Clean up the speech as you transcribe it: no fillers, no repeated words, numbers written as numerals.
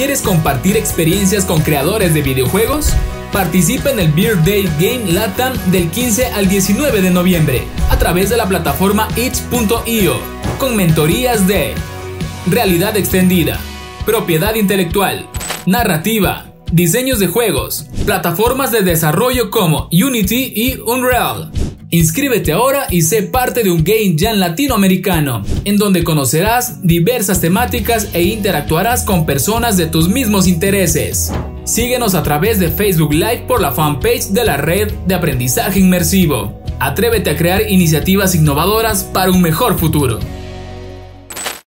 ¿Quieres compartir experiencias con creadores de videojuegos? Participa en el Beer Day Game Latam del 15 al 19 de noviembre a través de la plataforma itch.io con mentorías de realidad extendida, propiedad intelectual, narrativa, diseños de juegos, plataformas de desarrollo como Unity y Unreal. Inscríbete ahora y sé parte de un Game Jam latinoamericano, en donde conocerás diversas temáticas e interactuarás con personas de tus mismos intereses. Síguenos a través de Facebook Live por la fanpage de la Red de Aprendizaje Inmersivo. Atrévete a crear iniciativas innovadoras para un mejor futuro.